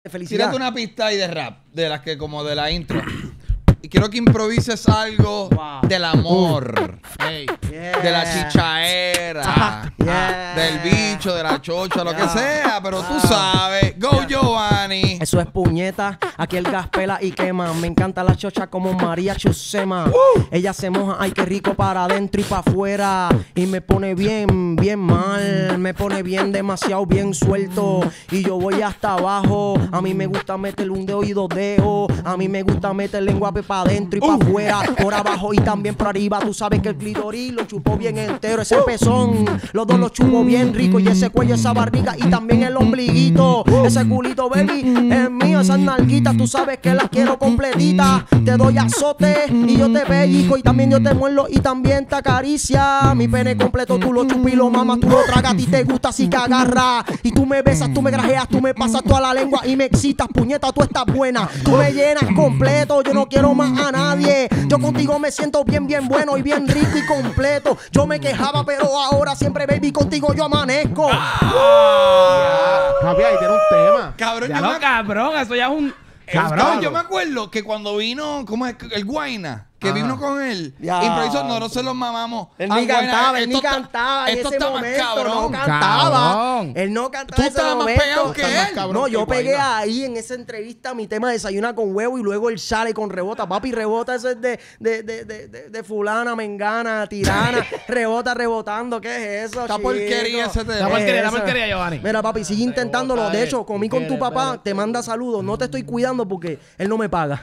Felicidad. Tírate una pista ahí de rap, de las que como de la intro. Y quiero que improvises algo del amor, de la chichaera, del bicho, de la chocha, lo que sea, pero tú sabes. Go, Giovanni. Eso es puñeta, aquí el gas pela y quema. Me encanta la chocha como María Chusema. Ella se moja, ay qué rico para adentro y para afuera. Y me pone bien, bien mal. Me pone bien, demasiado bien suelto. Y yo voy hasta abajo. A mí me gusta meterle un dedo y dos dedos. A mí me gusta meter lengua para adentro y para afuera. Por abajo y también por arriba. Tú sabes que el clítoris lo chupó bien entero. Ese pezón, los dos lo chupo bien rico. Y ese cuello, esa barriga y también el ombliguito. Ese culito, baby, es mío. Esas nalguitas, tú sabes que las quiero completitas. Te doy azote y yo te pellizco. Y también yo te muerdo y también te acaricia. Mi pene completo, tú lo chupas y lo mamas. Tú lo tragas, a ti te gusta, así que agarra. Y tú me besas, tú me grajeas, tú me pasas toda la lengua y me excitas. Puñeta, tú estás buena. Tú me llenas completo, yo no quiero más a nadie. Yo contigo me siento bien, bien bueno y bien rico y completo. Yo me quejaba, pero ahora siempre, baby, contigo yo amanezco. Papi, ahí tiene un tema. Cabrón, Ya lo cabrón, eso ya es un... Cabrón, yo me acuerdo que cuando vino, ¿cómo es? El Guayna, que vino con él, Ya. improvisó, nosotros se los mamamos. Él al ni Guayna. cantaba, él ni Esto está- cantaba en Esto ese está más momento, cabrón. no cantaba. Cabrón. Él no cantaba Tú en ese estabas más momento. pegado que Estás más él. cabrón No, que yo el pegué Guayna. ahí en esa entrevista mi tema Desayuna con huevo y luego él sale con rebota. Papi, rebota, eso es de fulana, mengana, tirana. Rebota, rebotando. ¿Qué es eso, Esta chico? porquería ese tema. La porquería, la Eso. porquería, Giovanni. Mira, papi, sigue intentándolo. De hecho, comí con tu papá, te manda saludos. No te estoy cuidando porque él no me paga.